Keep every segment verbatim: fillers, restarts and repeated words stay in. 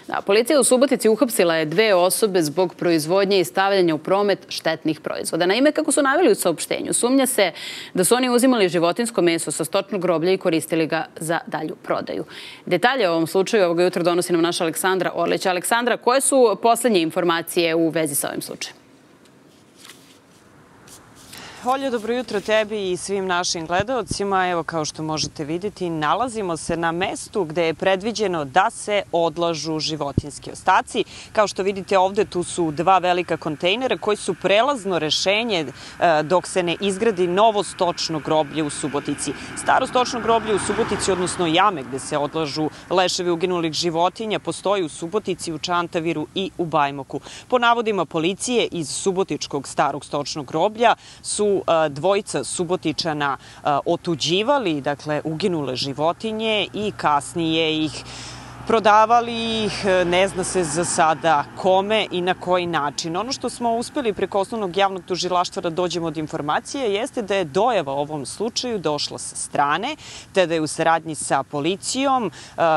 Da, policija u Subotici uhapsila je dve osobe zbog proizvodnje i stavljanja u promet štetnih proizvoda. Naime, kako su naveli u saopštenju, sumnja se da su oni uzimali životinjsko meso sa stočnog groblja i koristili ga za dalju prodaju. Detalje o ovom slučaju ovoga jutra donosi nam naša Aleksandra Orlić. Aleksandra, koje su poslednje informacije u vezi sa ovim slučajem? Olja, dobro jutro tebi i svim našim gledaocima. Evo, kao što možete vidjeti, nalazimo se na mestu gde je predviđeno da se odlažu životinjski ostaci. Kao što vidite ovde, tu su dva velika kontejnera koji su prelazno rešenje dok se ne izgradi novo stočno groblje u Subotici. Staro stočno groblje u Subotici, odnosno jame gde se odlažu leševi uginulih životinja, postoji u Subotici, u Čantaviru i u Bajmoku. Po navodima policije iz Subotičkog starog stočnog groblja su dvojica Subotičana otuđivali, dakle, uginule životinje i kasnije ih prodavali ih, ne zna se za sada kome i na koji način. Ono što smo uspeli preko osnovnog javnog tužilaštva da dođemo od informacije jeste da je dojava o ovom slučaju došla sa strane, te da je u saradnji sa policijom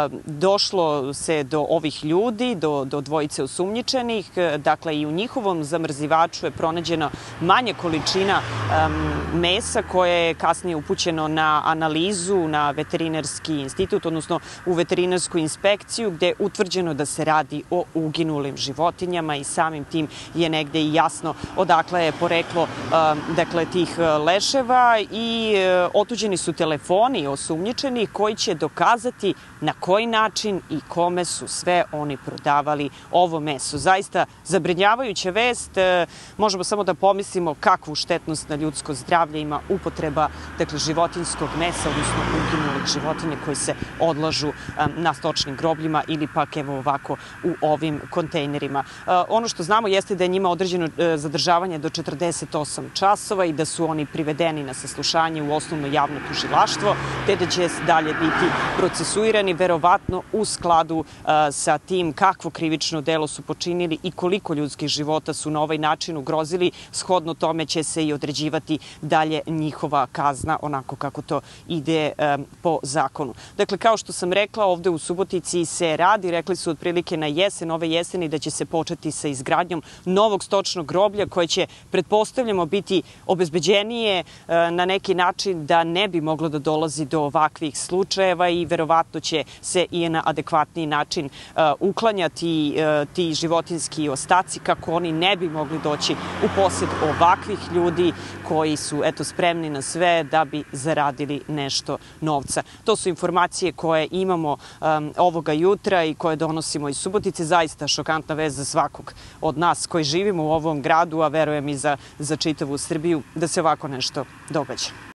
došlo se do ovih ljudi, do, do dvojice osumnjičenih. Dakle, i u njihovom zamrzivaču je pronađena manja količina um, mesa koje je kasnije upućeno na analizu na veterinarski institut, odnosno u veterinarsku inspekciju, gde je utvrđeno da se radi o uginulim životinjama i samim tim je negde i jasno odakle je poreklo dakle, tih leševa i otuđeni su telefoni osumnjičenih koji će dokazati na koji način i kome su sve oni prodavali ovo meso. Zaista zabrinjavajuća vest. Možemo samo da pomislimo kakvu štetnost na ljudsko zdravlje ima upotreba dakle, životinjskog mesa, odnosno uginulih životinja koji se odlažu na stočnim grobljima ili pak evo ovako u ovim kontejnerima. Ono što znamo jeste da je njima određeno zadržavanje do četrdeset osam časova i da su oni privedeni na saslušanje u osnovno javno tužilaštvo, te da će dalje biti procesuirani verovatno u skladu sa tim kakvo krivično delo su počinili i koliko ljudskih života su na ovaj način ugrozili. Shodno tome će se i određivati dalje njihova kazna onako kako to ide po zakonu. Dakle, kao što sam rekla, ovde u Subotici se radi, rekli su otprilike na jesen, ove jeseni, da će se početi sa izgradnjom novog stočnog groblja koje će, pretpostavljamo, biti obezbeđenije na neki način da ne bi moglo da dolazi do ovakvih slučajeva i verovatno će se i na adekvatniji način uklanjati ti životinjski ostaci kako oni ne bi mogli doći u posjed ovakvih ljudi koji su eto spremni na sve da bi zaradili nešto novca. To su informacije koje imamo um, ovoga jutra i koje donosimo iz Subotice. Zaista šokantna vest za svakog od nas koji živimo u ovom gradu, a verujem i za, za čitavu Srbiju, da se ovako nešto događa.